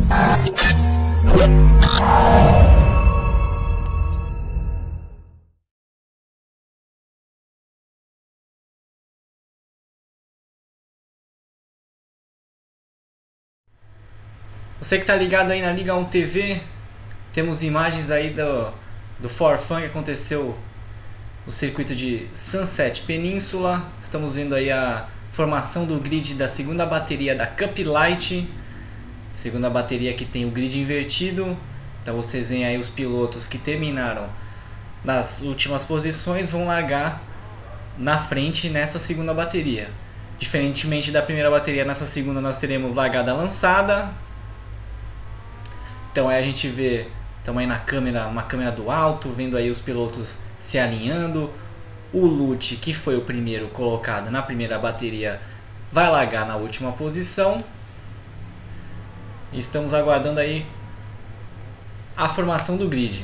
Você que tá ligado aí na Liga 1 TV, temos imagens aí do For Fun que aconteceu no circuito de Sunset Península. Estamos vendo aí a formação do grid da segunda bateria da Cup Light. Segunda bateria que tem o grid invertido. Então vocês veem aí os pilotos que terminaram nas últimas posições vão largar na frente nessa segunda bateria. Diferentemente da primeira bateria, nessa segunda nós teremos largada lançada. Então aí a gente vê, estamos aí na câmera, uma câmera do alto, vendo aí os pilotos se alinhando. O Lute, que foi o primeiro colocado na primeira bateria, vai largar na última posição. E estamos aguardando aí a formação do grid.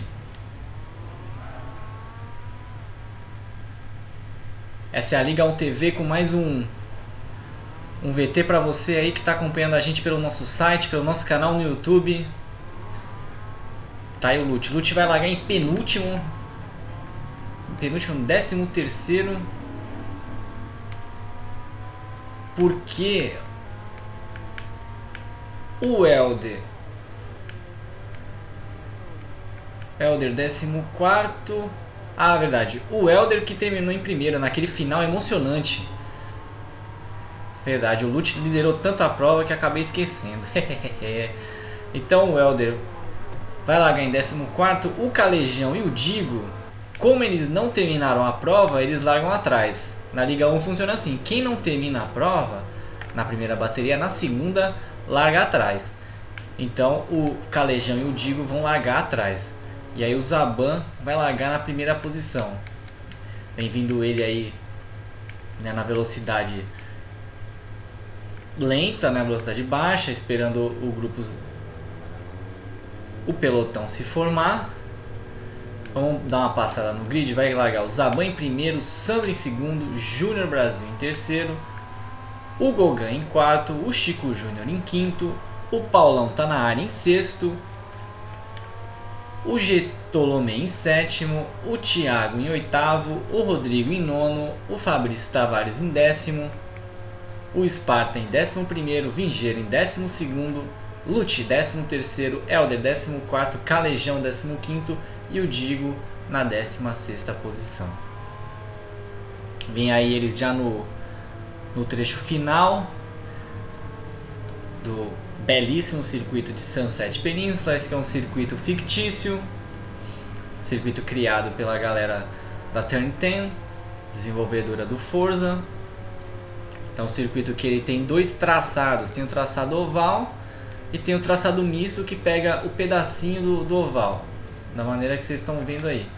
Essa é a Liga 1 TV com mais um VT para você aí que está acompanhando a gente pelo nosso site, pelo nosso canal no YouTube. Tá aí o Lute. Lute vai largar em penúltimo. 13º. Porque o Elder 14º. Ah, verdade. O Elder que terminou em primeiro naquele final emocionante. Verdade, o Lute liderou tanto a prova que acabei esquecendo. Então o Elder vai largar em 14º, o Calejão e o Digo, como eles não terminaram a prova, eles largam atrás. Na Liga 1 funciona assim, quem não termina a prova, na primeira bateria, na segunda, larga atrás. Então o Calejão e o Digo vão largar atrás. E aí o Zaban vai largar na primeira posição. Vem vindo ele aí, né, na velocidade lenta, na velocidade baixa, esperando o grupo, o pelotão se formar. Vamos dar uma passada no grid. Vai largar o Zaban em primeiro, Sandro em segundo, Júnior Brasil em terceiro, o Gogan em quarto, o Chico Júnior em quinto, o Paulão tá na área em sexto, o Getolomé em sétimo, o Thiago em oitavo, o Rodrigo em nono, o Fabrício Tavares em décimo, o Sparta em 11º, Vingeiro em 12º, Lute 13º, Elder 14º, Calejão 15º e o Digo na 16ª posição. Vem aí eles já no trecho final do belíssimo circuito de Sunset Península. Esse que é um circuito fictício, circuito criado pela galera da Turn 10, desenvolvedora do Forza. Então um circuito que ele tem dois traçados, tem o traçado oval e tem o traçado misto que pega o pedacinho do oval, da maneira que vocês estão vendo aí.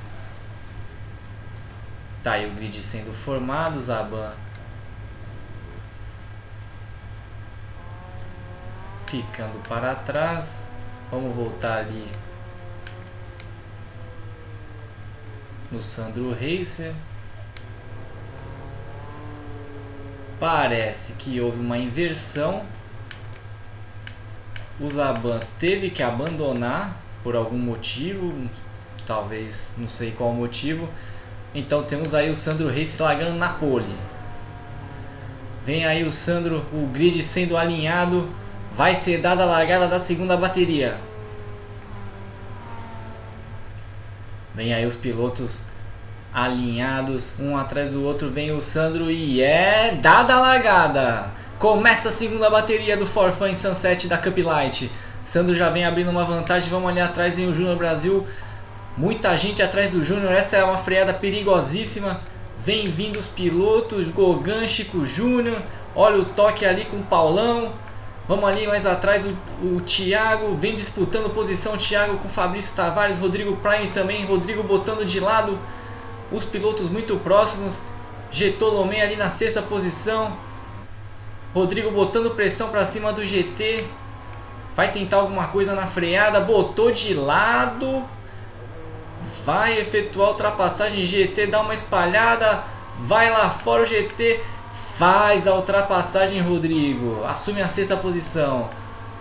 Tá aí o grid sendo formado, Zaban ficando para trás. Vamos voltar ali no Sandro Racer. Parece que houve uma inversão. O Zaban teve que abandonar por algum motivo, talvez, não sei qual motivo. Então temos aí o Sandro Racer largando na pole. Vem aí o Sandro, o grid sendo alinhado. Vai ser dada a largada da segunda bateria. Vem aí os pilotos alinhados, um atrás do outro. Vem o Sandro e é dada a largada. Começa a segunda bateria do For Fun em Sunset da Cup Light. Sandro já vem abrindo uma vantagem. Vamos ali atrás, vem o Júnior Brasil. Muita gente atrás do Júnior. Essa é uma freada perigosíssima. Vem vindo os pilotos, Gogan, Chico Júnior. Olha o toque ali com o Paulão. Vamos ali mais atrás, o Thiago vem disputando posição. Thiago com Fabrício Tavares, Rodrigo Prime também. Rodrigo botando de lado os pilotos muito próximos. Getolomé ali na sexta posição. Rodrigo botando pressão para cima do GT. Vai tentar alguma coisa na freada. Botou de lado. Vai efetuar a ultrapassagem. GT dá uma espalhada. Vai lá fora o GT. Faz a ultrapassagem, Rodrigo. Assume a sexta posição.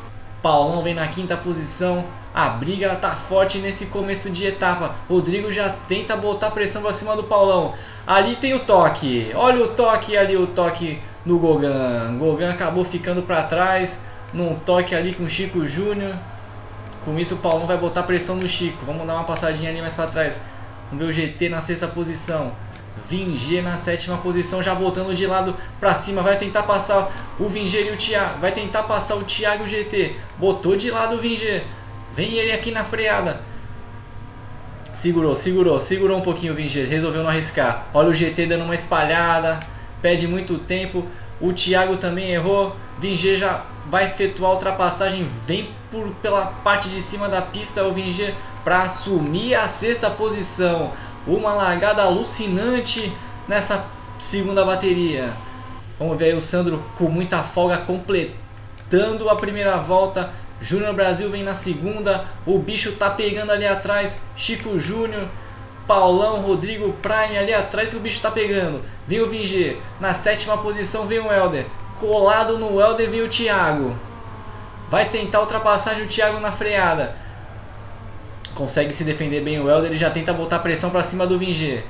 Paulão vem na quinta posição. A briga tá forte nesse começo de etapa. Rodrigo já tenta botar pressão pra cima do Paulão. Ali tem o toque. Olha o toque ali, o toque no Gogan. Gogan acabou ficando pra trás num toque ali com o Chico Júnior. Com isso o Paulão vai botar pressão no Chico. Vamos dar uma passadinha ali mais pra trás. Vamos ver o GT na sexta posição. Vinger na sétima posição, já botando de lado pra cima. Vai tentar passar o Vinger e o Thiago. Vai tentar passar o Thiago e o GT. Botou de lado o Vinger. Vem ele aqui na freada. Segurou um pouquinho o Vinger. Resolveu não arriscar. Olha o GT dando uma espalhada. Perde muito tempo. O Thiago também errou. Vinger já vai efetuar a ultrapassagem. Vem pela parte de cima da pista o Vinger para assumir a sexta posição. Uma largada alucinante nessa segunda bateria. Vamos ver aí o Sandro com muita folga completando a primeira volta. Júnior Brasil vem na segunda. O bicho tá pegando ali atrás. Chico Júnior, Paulão, Rodrigo Prime ali atrás que o bicho tá pegando. Vem o Vinger. Na sétima posição vem o Helder. Colado no Helder vem o Thiago. Vai tentar ultrapassagem o Thiago na freada. Consegue se defender bem o Helder. Ele já tenta botar pressão pra cima do Vinger.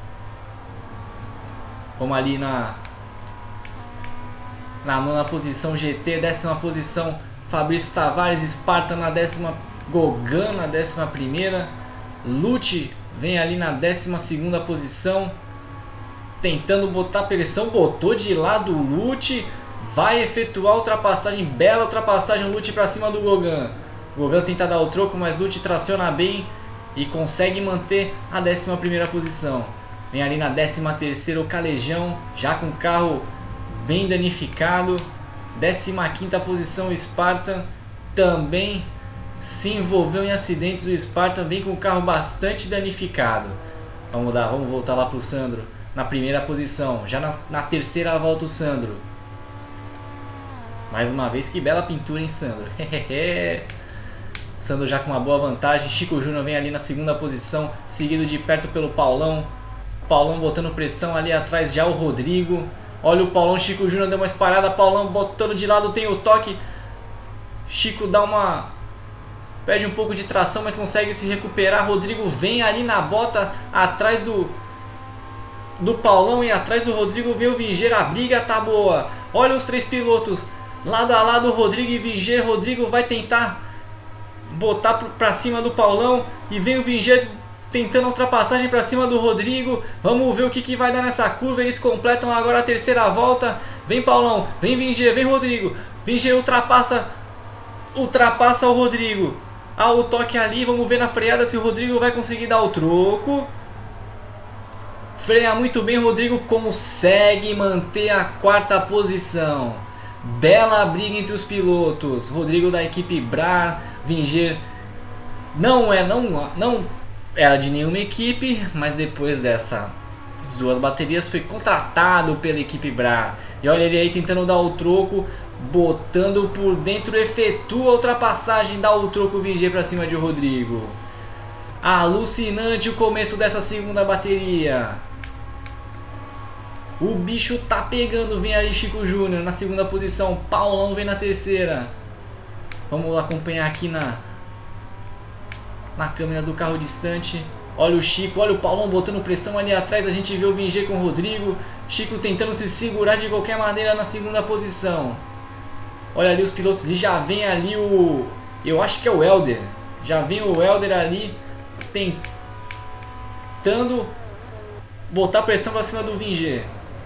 Vamos ali na nona posição GT. Décima posição Fabrício Tavares. Sparta na décima. Gogan na décima primeira. Lute vem ali na décima segunda posição. Tentando botar pressão. Botou de lado o Lute. Vai efetuar a ultrapassagem. Bela ultrapassagem. Lute pra cima do Gogan. Gogan tenta dar o troco, mas Lute traciona bem e consegue manter a 11ª posição. Vem ali na 13ª o Calejão, já com o carro bem danificado. 15ª posição o Spartan, também se envolveu em acidentes. O Spartan vem com o carro bastante danificado. Vamos voltar lá para o Sandro. Na primeira posição, já na terceira volta o Sandro. Mais uma vez, que bela pintura, hein, Sandro? Sandro já com uma boa vantagem. Chico Júnior vem ali na segunda posição, seguido de perto pelo Paulão. Paulão botando pressão ali atrás, já o Rodrigo. Olha o Paulão, Chico Júnior deu uma espalhada. Paulão botando de lado, tem o toque. Chico dá uma... perde um pouco de tração, mas consegue se recuperar. Rodrigo vem ali na bota, atrás do Paulão, e atrás do Rodrigo vem o Vinger. A briga tá boa. Olha os três pilotos, lado a lado, Rodrigo e Vinger. Rodrigo vai tentar botar pra cima do Paulão e vem o Vinger tentando ultrapassagem pra cima do Rodrigo. Vamos ver o que vai dar nessa curva. Eles completam agora a terceira volta. Vem Paulão, vem Vinger, vem Rodrigo. Vinger ultrapassa o Rodrigo. Ah, o toque ali. Vamos ver na freada se o Rodrigo vai conseguir dar o troco. Freia muito bem, Rodrigo consegue manter a quarta posição. Bela briga entre os pilotos. Rodrigo da equipe Brar. Vinger não era de nenhuma equipe, mas depois dessas duas baterias foi contratado pela equipe Brar. E olha ele aí tentando dar o troco, botando por dentro, efetua a ultrapassagem, dá o troco Vinger para cima de Rodrigo. Alucinante o começo dessa segunda bateria. O bicho tá pegando, vem ali Chico Júnior na segunda posição, Paulão vem na terceira. Vamos acompanhar aqui na câmera do carro distante. Olha o Chico, olha o Paulão botando pressão ali atrás. A gente vê o Vinger com o Rodrigo. Chico tentando se segurar de qualquer maneira na segunda posição. Olha ali os pilotos e já vem ali o... eu acho que é o Helder. Já vem o Helder ali tentando botar pressão para cima do Vinger.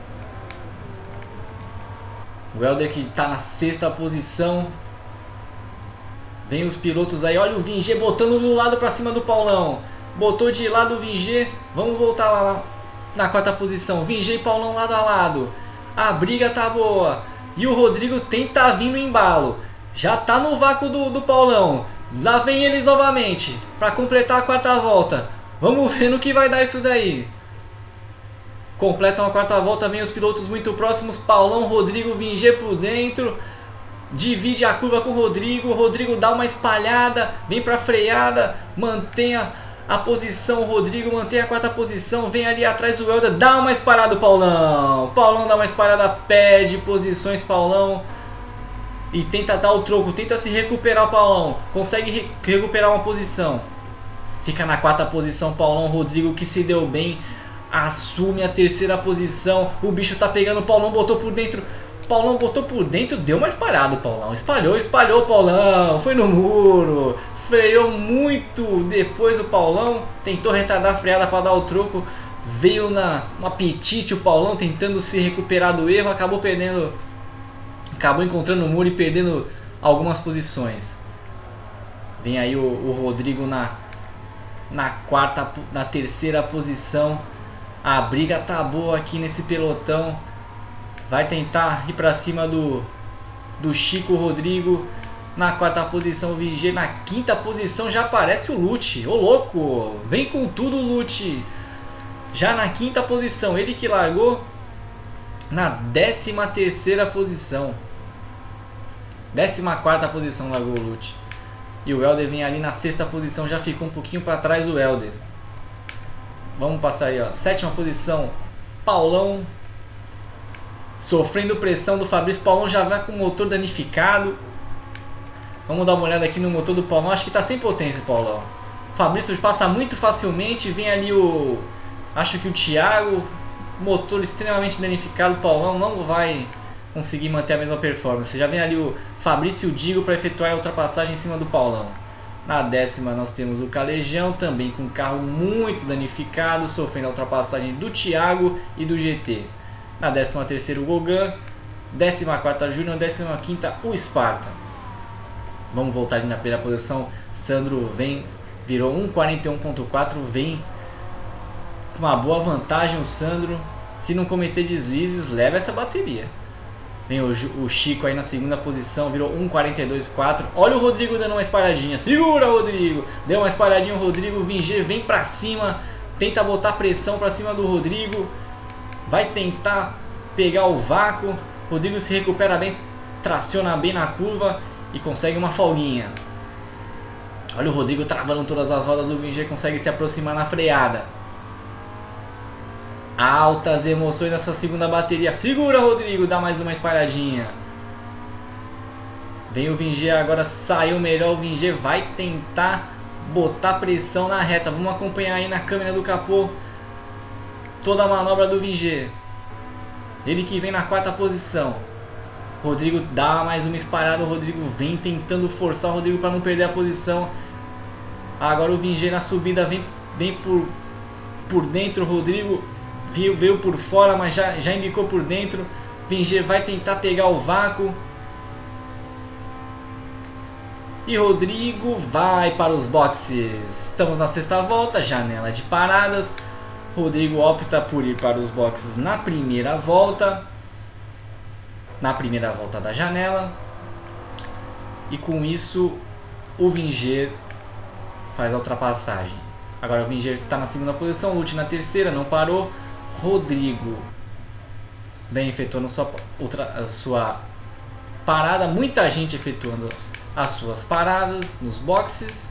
O Helder que está na sexta posição. Vem os pilotos aí, olha o Vinger botando do lado pra cima do Paulão. Botou de lado o Vinger. Vamos voltar lá na quarta posição. Vinger e Paulão lado a lado. A briga tá boa. E o Rodrigo tenta vir no embalo. Já tá no vácuo do Paulão. Lá vem eles novamente pra completar a quarta volta. Vamos ver no que vai dar isso daí. Completam a quarta volta, vem os pilotos muito próximos. Paulão, Rodrigo, Vinger por dentro. Divide a curva com o Rodrigo. O Rodrigo dá uma espalhada, vem para a freada, mantém a posição. O Rodrigo mantém a quarta posição. Vem ali atrás o Helder, dá uma espalhada o Paulão. Paulão dá uma espalhada, perde posições Paulão. e tenta dar o troco, tenta se recuperar o Paulão, consegue recuperar uma posição, fica na quarta posição Paulão. Rodrigo, que se deu bem, assume a terceira posição. O bicho tá pegando, o Paulão botou por dentro, Paulão botou por dentro, deu mais parado o Paulão, espalhou o Paulão, foi no muro, freou muito depois o Paulão, tentou retardar a freada para dar o troco, veio no apetite o Paulão tentando se recuperar do erro, acabou encontrando o muro e perdendo algumas posições. Vem aí o Rodrigo na terceira posição. A briga tá boa aqui nesse pelotão. Vai tentar ir pra cima do Chico. Rodrigo na quarta posição, o VG na quinta posição. Já aparece o Lute, ô louco, vem com tudo o Lute. Já na quinta posição, ele que largou na 13ª posição. 14ª posição largou o Lute. E o Helder vem ali na sexta posição, já ficou um pouquinho para trás do Helder. Vamos passar aí, ó. Sétima posição, Paulão. Sofrendo pressão do Fabrício. Paulão já vai com o motor danificado. Vamos dar uma olhada aqui no motor do Paulão. Acho que está sem potência o Paulão. O Fabrício passa muito facilmente. Vem ali acho que o Thiago. Motor extremamente danificado. O Paulão não vai conseguir manter a mesma performance. Já vem ali o Fabrício e o Digo para efetuar a ultrapassagem em cima do Paulão. Na décima nós temos o Calejão, também com o carro muito danificado, sofrendo a ultrapassagem do Thiago e do GT. Na 13ª o Gogan, 14ª Júnior, 15ª o Sparta. Vamos voltar ali na primeira posição. Sandro virou 1:41.4, vem com uma boa vantagem o Sandro. Se não cometer deslizes, leva essa bateria. Vem o Chico aí na segunda posição, virou 1:42.4. Olha o Rodrigo dando uma espalhadinha. Segura, Rodrigo! Deu uma espalhadinha o Rodrigo. O Vinger vem pra cima, tenta botar pressão pra cima do Rodrigo. Vai tentar pegar o vácuo. Rodrigo se recupera bem, traciona bem na curva e consegue uma folguinha. Olha o Rodrigo travando todas as rodas. O Vinger consegue se aproximar na freada. Altas emoções nessa segunda bateria. Segura, Rodrigo, dá mais uma espalhadinha. Vem o Vinger agora, saiu melhor. O Vinger vai tentar botar pressão na reta. Vamos acompanhar aí na câmera do capô toda a manobra do Vinger. Ele que vem na quarta posição. Rodrigo dá mais uma espalhada. O Rodrigo vem tentando forçar o Rodrigo para não perder a posição. Agora o Vinger na subida vem por dentro. O Rodrigo veio por fora, mas já embicou por dentro. Vinger vai tentar pegar o vácuo. E Rodrigo vai para os boxes. Estamos na sexta volta, janela de paradas. Rodrigo opta por ir para os boxes na primeira volta. Na primeira volta da janela. E com isso o Vinger faz a ultrapassagem. Agora o Vinger está na segunda posição, o Lute na terceira, não parou. Rodrigo vem efetuando a sua parada. Muita gente efetuando as suas paradas nos boxes.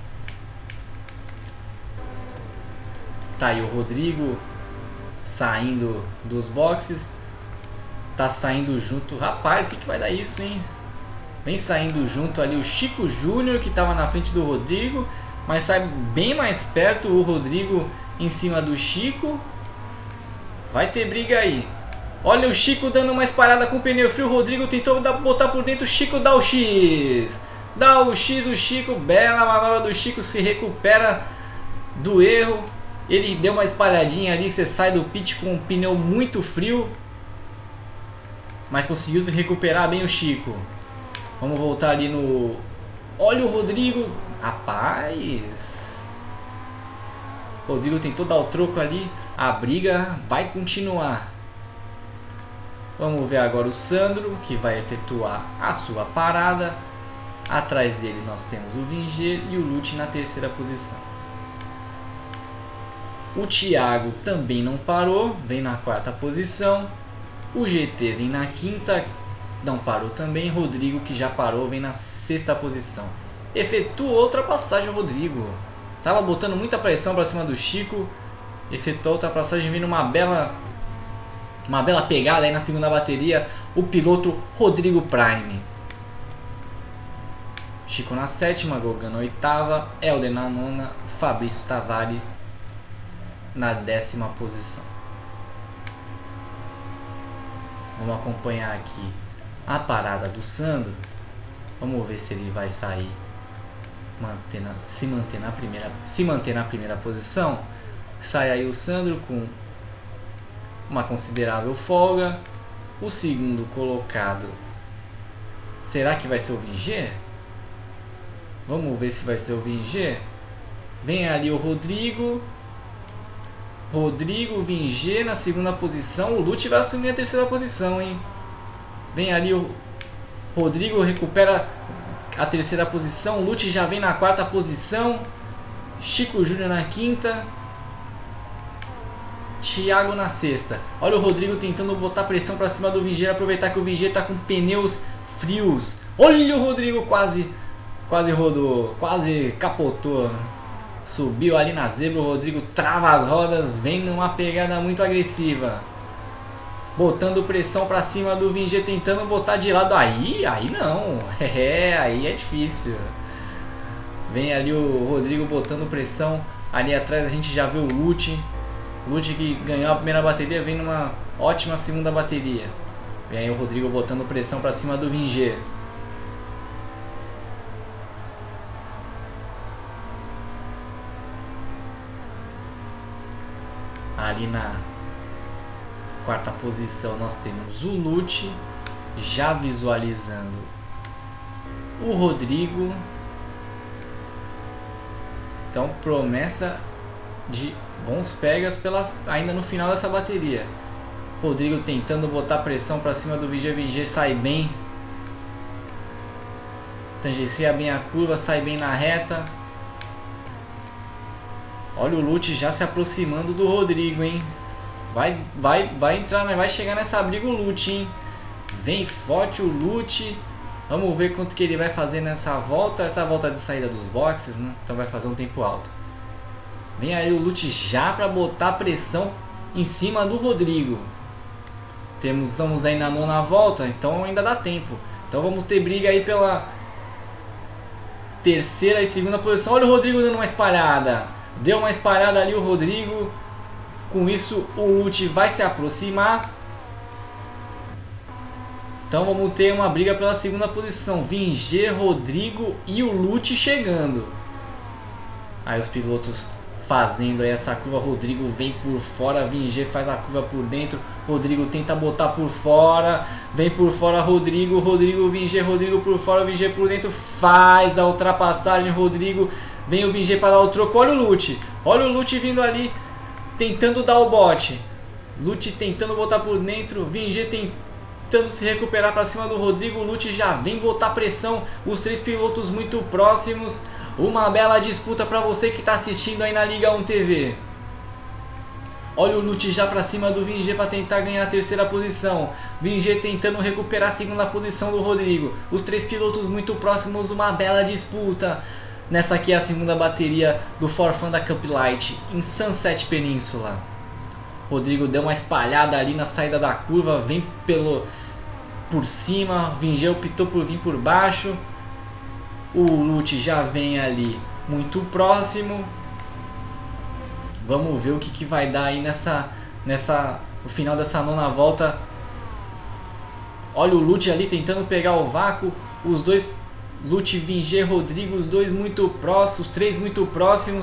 Tá aí o Rodrigo saindo dos boxes. Tá saindo junto. Rapaz, o que vai dar isso, hein? Vem saindo junto ali o Chico Júnior, que estava na frente do Rodrigo, mas sai bem mais perto o Rodrigo em cima do Chico. Vai ter briga aí. Olha o Chico dando uma espalhada com o pneu frio. O Rodrigo tentou botar por dentro. O Chico dá o X. Dá o X, o Chico. Bela manobra do Chico. Se recupera do erro. Ele deu uma espalhadinha ali. Você sai do pit com um pneu muito frio. Mas conseguiu se recuperar bem o Chico. Vamos voltar ali no... Olha o Rodrigo. Rapaz. O Rodrigo tentou dar o troco ali. A briga vai continuar. Vamos ver agora o Sandro, que vai efetuar a sua parada. Atrás dele nós temos o Vinger e o Lute na terceira posição. O Thiago também não parou, vem na quarta posição. O GT vem na quinta, não parou também. Rodrigo, que já parou, vem na sexta posição. Efetuou outra passagem o Rodrigo. Tava botando muita pressão para cima do Chico. Efetuou a ultrapassagem, vindo uma bela pegada aí na segunda bateria. O piloto Rodrigo Prime. Chico na sétima, Gogan na oitava, Helder na nona, Fabrício Tavares na 10ª posição. Vamos acompanhar aqui a parada do Sandro. Vamos ver se ele vai sair, se manter na primeira posição. Sai aí o Sandro com uma considerável folga. O segundo colocado, será que vai ser o Vinger? Vamos ver se vai ser o Vinger. Vem ali o Rodrigo, Vinger na segunda posição. O Lute vai assumir a terceira posição, hein? Vem ali o Rodrigo, recupera a terceira posição. O Lute já vem na quarta posição. Chico Júnior na quinta, Thiago na sexta. Olha o Rodrigo tentando botar pressão para cima do Vinger, aproveitar que o Vinger tá com pneus frios. Olha o Rodrigo, quase rodou, quase capotou. Subiu ali na zebra, o Rodrigo trava as rodas, vem numa pegada muito agressiva, botando pressão para cima do Vinger, tentando botar de lado. Aí não, aí é difícil. Vem ali o Rodrigo botando pressão. Ali atrás a gente já vê o Lute que ganhou a primeira bateria, vem numa ótima segunda bateria. Vem aí o Rodrigo botando pressão para cima do Vinger. Ali na quarta posição nós temos o Lute, já visualizando o Rodrigo. Então promessa de bons pegas ainda no final dessa bateria. Rodrigo tentando botar pressão para cima do Vinger. Vinger sai bem, tangencia bem a curva, sai bem na reta. Olha o Lute já se aproximando do Rodrigo, hein? Vai entrar, vai chegar nessa briga o Lute, hein? Vem forte o Lute. Vamos ver quanto que ele vai fazer nessa volta. Essa volta de saída dos boxes, né? Então vai fazer um tempo alto. Vem aí o Lute já para botar pressão em cima do Rodrigo. Estamos aí na nona volta, então ainda dá tempo. Então vamos ter briga aí pela terceira e segunda posição. Olha o Rodrigo dando uma espalhada. Deu uma espalhada ali o Rodrigo. Com isso o Lute vai se aproximar. Então vamos ter uma briga pela segunda posição. Vinger, Rodrigo e o Lute chegando. Aí os pilotos fazendo aí essa curva. Rodrigo vem por fora, Vinger faz a curva por dentro. Rodrigo tenta botar por fora. Vem por fora Rodrigo, Vinger, Rodrigo por fora, Vinger por dentro. Faz a ultrapassagem, Rodrigo. Vem o Vinger para dar o troco. Olha o Lute vindo ali, tentando dar o bote. Lute tentando botar por dentro. Vinger tentando se recuperar para cima do Rodrigo. O Lute já vem botar pressão. Os três pilotos muito próximos. Uma bela disputa para você que está assistindo aí na Liga 1 TV. Olha o Lute já para cima do Vinger para tentar ganhar a terceira posição. Vinger tentando recuperar a segunda posição do Rodrigo. Os três pilotos muito próximos. Uma bela disputa. Nessa aqui é a segunda bateria do For Fun da Cup Light em Sunset Península. Rodrigo deu uma espalhada ali na saída da curva, vem por cima. Vinger optou por vir por baixo. O Lute já vem ali muito próximo. Vamos ver o que vai dar aí no final dessa nona volta. Olha o Lute ali tentando pegar o vácuo. Os dois, Lute, Vinger, Rodrigo, os dois muito próximos, os três muito próximos.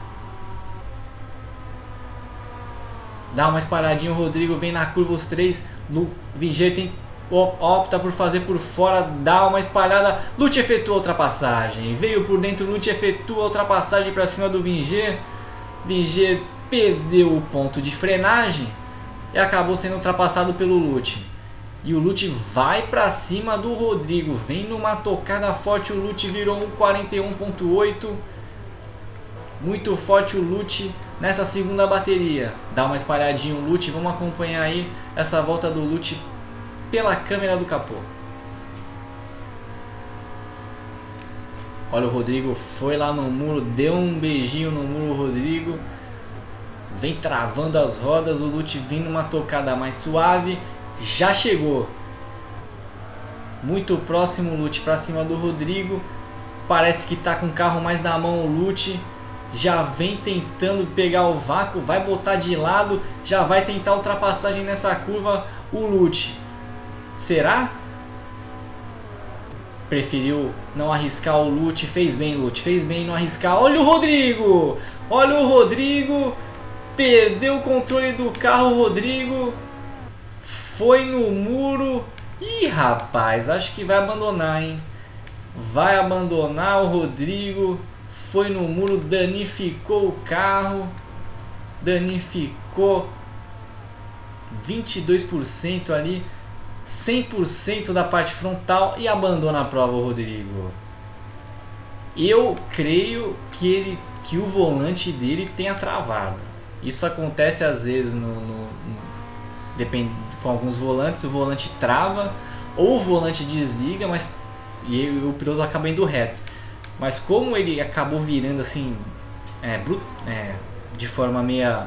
Dá uma espalhadinha, o Rodrigo vem na curva, os três. Vinger opta por fazer por fora, dá uma espalhada. Lute efetua a ultrapassagem, veio por dentro, Lute efetua a ultrapassagem para cima do Vinger. Vinger perdeu o ponto de frenagem e acabou sendo ultrapassado pelo Lute. E o Lute vai para cima do Rodrigo, vem numa tocada forte. O Lute virou 1:41.8. Muito forte o Lute nessa segunda bateria. Dá uma espalhadinha o Lute, vamos acompanhar aí essa volta do Lute pela câmera do capô. Olha o Rodrigo, foi lá no muro, deu um beijinho no muro. O Rodrigo vem travando as rodas, o Lute vem numa tocada mais suave. Já chegou muito próximo o Lute para cima do Rodrigo. Parece que tá com o carro mais na mão o Lute. Já vem tentando pegar o vácuo, vai botar de lado, já vai tentar ultrapassagem nessa curva o Lute. Será? Preferiu não arriscar o Lute, fez bem Lute, fez bem não arriscar. Olha o Rodrigo! Olha o Rodrigo! Perdeu o controle do carro, o Rodrigo. Foi no muro. Ih, rapaz, acho que vai abandonar, hein? Vai abandonar o Rodrigo. Foi no muro, danificou o carro. Danificou 22% ali. 100% da parte frontal e abandona a prova o Rodrigo. Eu creio que o volante dele tenha travado. Isso acontece às vezes depende, com alguns volantes, o volante trava ou o volante desliga, mas e o piloto acaba indo reto. Mas como ele acabou virando assim de forma meia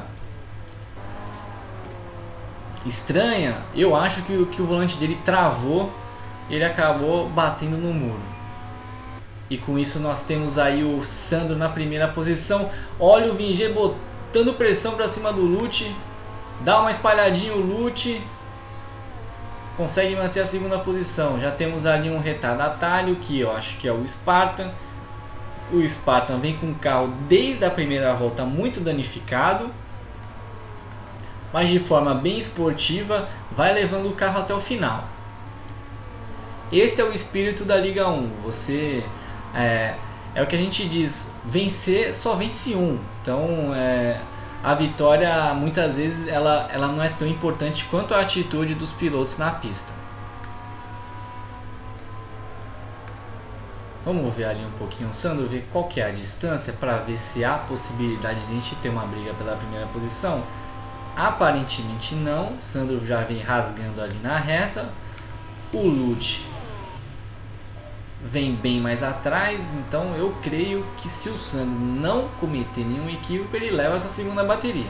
estranha, eu acho que o volante dele travou, ele acabou batendo no muro. E com isso nós temos aí o Sandro na primeira posição. Olha o Vinger botando pressão para cima do Lute. Dá uma espalhadinha o Lute. Consegue manter a segunda posição. Já temos ali um retardatário que eu acho que é o Spartan. O Spartan vem com o carro desde a primeira volta muito danificado, mas de forma bem esportiva vai levando o carro até o final. Esse é o espírito da Liga 1. Você é o que a gente diz, vencer só vence um. Então a vitória muitas vezes ela não é tão importante quanto a atitude dos pilotos na pista. Vamos ver ali um pouquinho o Sandro, ver qual que é a distância para ver se há possibilidade de a gente ter uma briga pela primeira posição. Aparentemente não, Sandro já vem rasgando ali na reta. O Lute vem bem mais atrás, então eu creio que se o Sandro não cometer nenhum equívoco, ele leva essa segunda bateria.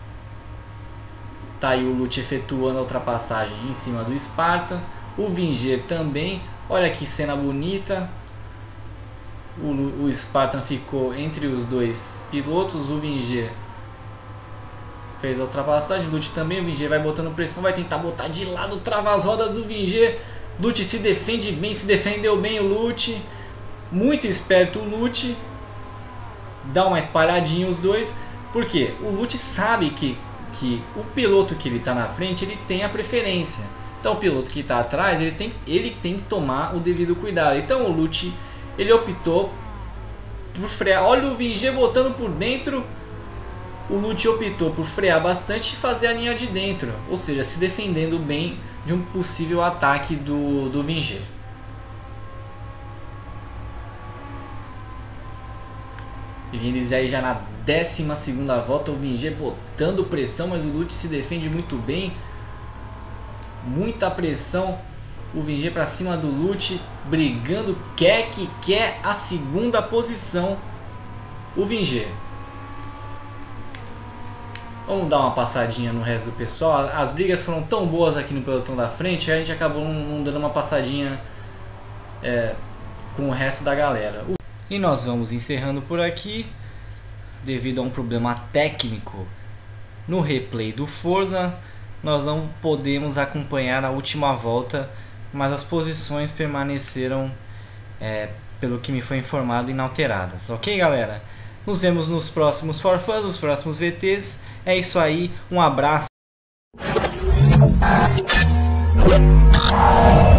Tá aí o Lute efetuando a ultrapassagem em cima do Spartan. O Vinger também, olha que cena bonita. O Spartan ficou entre os dois pilotos, o Vinger fez a ultrapassagem, o Lute também, o Vinger vai botando pressão, vai tentar botar de lado, trava as rodas do Vinger. Lute se defende bem, se defendeu bem o Lute, muito esperto o Lute, dá uma espalhadinha os dois, porque o Lute sabe que o piloto que ele está na frente, ele tem a preferência, então o piloto que está atrás, ele tem que tomar o devido cuidado. Então o Lute, ele optou por frear, olha o Vinger botando por dentro. O Lute optou por frear bastante e fazer a linha de dentro, ou seja, se defendendo bem de um possível ataque do Vinger. E eles aí já na 12ª volta, o Vinger botando pressão, mas o Lute se defende muito bem. Muita pressão, o Vinger para cima do Lute, brigando, quer a segunda posição, o Vinger. Vamos dar uma passadinha no resto do pessoal. As brigas foram tão boas aqui no pelotão da frente, a gente acabou não dando uma passadinha com o resto da galera. E nós vamos encerrando por aqui, devido a um problema técnico no replay do Forza. Nós não podemos acompanhar a última volta, mas as posições permaneceram, pelo que me foi informado, inalteradas. Ok, galera? Nos vemos nos próximos For Fun, nos próximos VTs. É isso aí, um abraço.